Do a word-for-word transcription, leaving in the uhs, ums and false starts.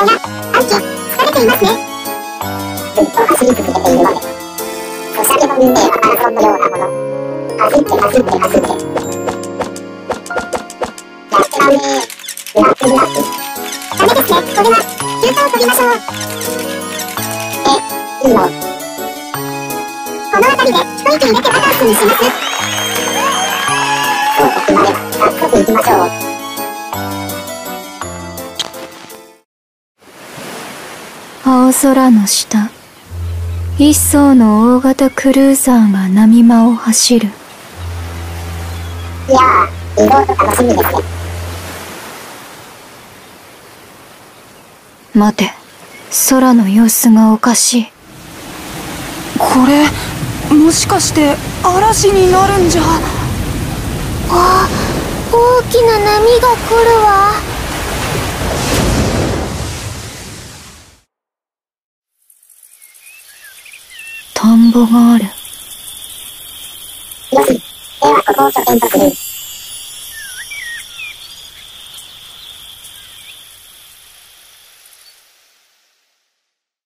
が、暗記、疲れていますね。ずっと走り続けているので、ソシャゲの運命はマラソンのようなもの。走って走って走って。やってらんねえ。ブラックブラック。ダメですね、これは、中途を取りましょう。え、いいの。この辺りで、一息入れてバタースにします。そうと決まれば、早速行きましょう。 青空の下、一艘の大型クルーザーが波間を走る。 いやー、移動と楽しみですね。 待て、空の様子がおかしい。 これ、もしかして嵐になるんじゃ。 あ、大きな波が来るわ。 田んぼがある。 よし、ではここを拠点とする。